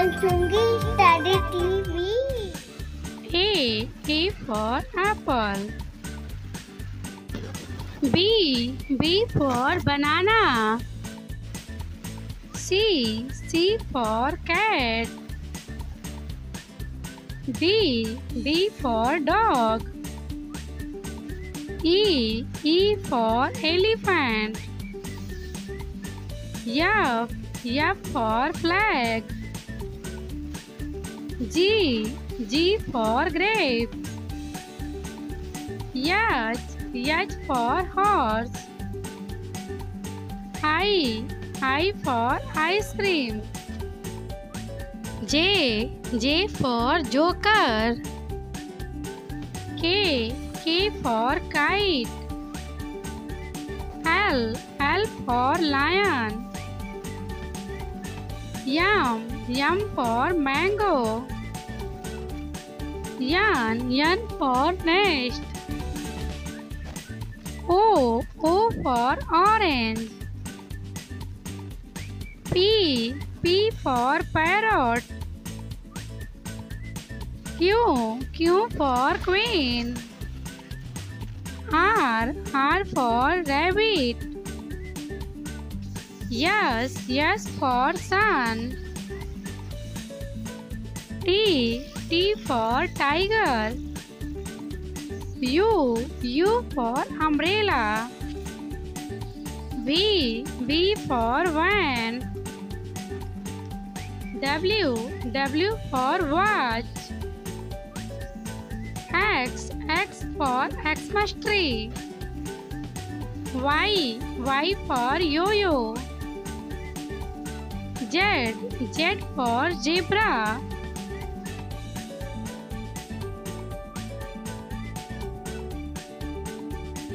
Alchungi Study TV. A for apple. B for banana. C for cat. D for dog. E for elephant. F for flag. G for grape. H for horse. I for ice cream. J for joker. K for kite. L for lion. M for mango. N for nest. O for orange. P for parrot. Q for queen. R for rabbit. S for sun. T for tiger. U for umbrella. V for van. W for watch. X for Xmas tree. Y for yo-yo. Z for zebra.